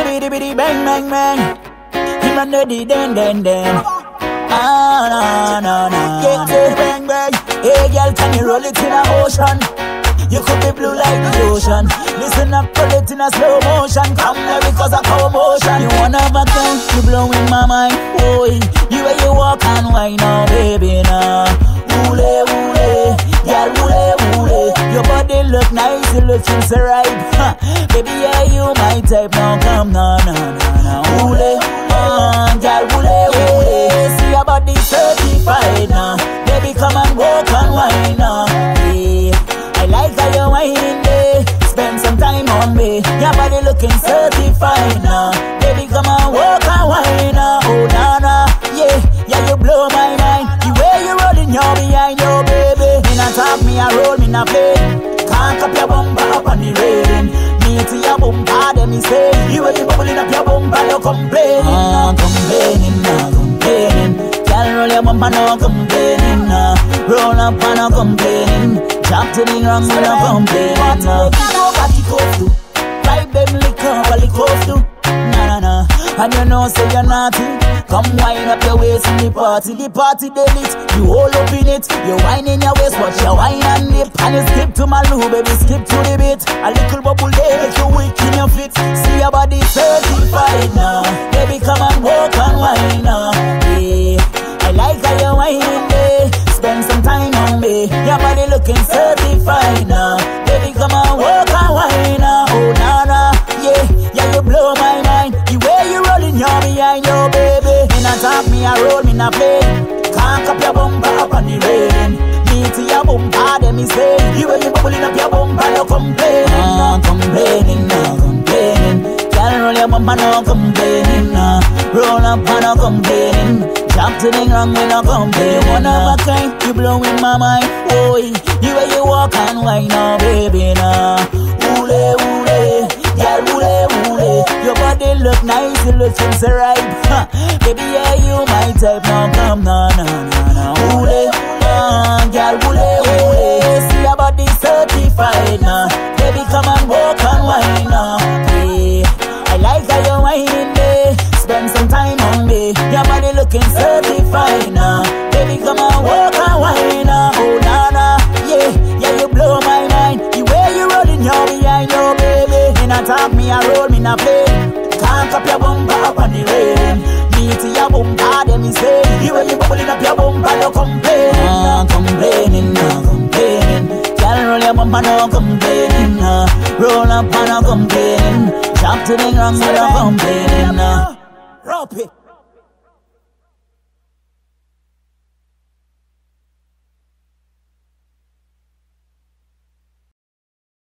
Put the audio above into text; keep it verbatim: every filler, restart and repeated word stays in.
biddy biddy bang bang bang. Him and the den den den. Ah na na na. Yeah, yeah, bang bang. Hey girl, can you roll it in a ocean? You could be blue like the ocean. Listen up, pull it in a slow motion. Come here because of commotion. You wanna have a gun, you blowing my mind. Oh, you way you walk and wine now, baby now. Woole woole, girl woole woole. Your body look nice, you looking so right. Huh. Baby, yeah, you my type now. Come now, now, now, now. Woole, uh, girl woole woole. See your body certified now. Baby, come and walk and wine now. Yeah. I like how you're whining me. Spend some time on me. Your body looking certified now. Baby, come and walk and wine now. Oh, na na, yeah, yeah, you blow my mind. The way you rolling your behind your baby. Me not talk, me a roll, me not play. Can't up your bumper up on the railing. Me to your bumper, then me say. You way you bubbling up your bumper, you complaining. Ah, complaining, nah, complaining. Can't roll your bumper, no complaining, nah. Roll up and no complaining. Drop to the ground, we no complaining. What you make nobody go through? Vibe them lick up, all the coast do. Nah, nah, nah. And you know say you're naughty. Come wind up your waist in the party. The party they lit, you all up in it. You wine in your waist, watch your wine and dip. And you skip to my loo, baby, skip to the beat. A little bubble there, make you weak in your feet. See your body certified now. Baby, come and walk and wine now. Yeah, I like how you're whining there. Spend some time on me. Your body looking certified now. Baby, come and walk and wine now. Oh, na na, yeah, yeah, you blow my mind. The way you rolling your behind your baby. Me not talk, me a roll, me not play. Can't up your bumper up on the railing. Me to your bumper, then me say. The way you bubbling up your bumper, no complaining. Ah, complaining, no complaining. Can't roll your bumper, no complaining. Nah. Roll up and no complaining. Drop to the ground, we no complain. You one of a kind, you blowing my mind. Oh, you way you walk and wine now, baby now. Woole woole, girl woole woole. Your body look nice, you looking so right. Huh. Baby, yeah, you my type now. Come now, now, now, now. Woole, uh, girl woole woole. See your body certified now. Baby, come and walk and wine now. Yeah, I like how you're whining me. Spend some time on me. Your body looking certified now. Baby, come and walk and wine now. Oh, na na, yeah, yeah, you blow my mind. The way you rolling your behind your baby. Me not talk, me a roll, me not play. Can't up your bumper up on the railing. Me to your bumper, then me say. The way you bubbling up your bumper, no complaining. Ah, complaining, no complaining. Can't roll your bumper, no complaining. Nah. Roll up and no complaining. Drop to the ground, we no complaining. Nah. Drop it.